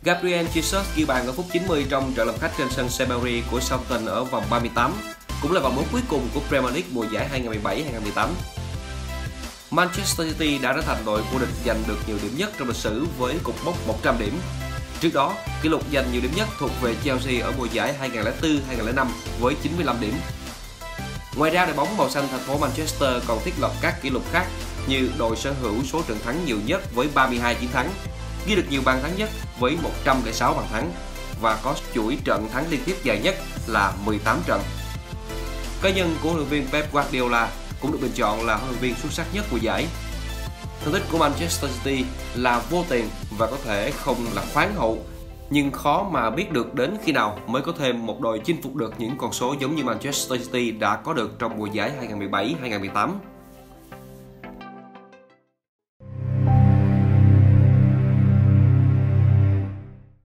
Gabriel Jesus ghi bàn ở phút 90 trong trận làm khách trên sân Sainsbury của Southampton ở vòng 38, cũng là vòng đấu cuối cùng của Premier League mùa giải 2017-2018. Manchester City đã trở thành đội vô địch giành được nhiều điểm nhất trong lịch sử với cột mốc 100 điểm. Trước đó, kỷ lục giành nhiều điểm nhất thuộc về Chelsea ở mùa giải 2004-2005 với 95 điểm. Ngoài ra, đội bóng màu xanh thành phố Manchester còn thiết lập các kỷ lục khác như đội sở hữu số trận thắng nhiều nhất với 32 chiến thắng, ghi được nhiều bàn thắng nhất với 106 bàn thắng và có chuỗi trận thắng liên tiếp dài nhất là 18 trận. Cá nhân của huấn luyện viên Pep Guardiola cũng được bình chọn là huấn luyện viên xuất sắc nhất của giải. Thành tích của Manchester City là vô tiền và có thể không là khoáng hậu, nhưng khó mà biết được đến khi nào mới có thêm một đội chinh phục được những con số giống như Manchester City đã có được trong mùa giải 2017-2018.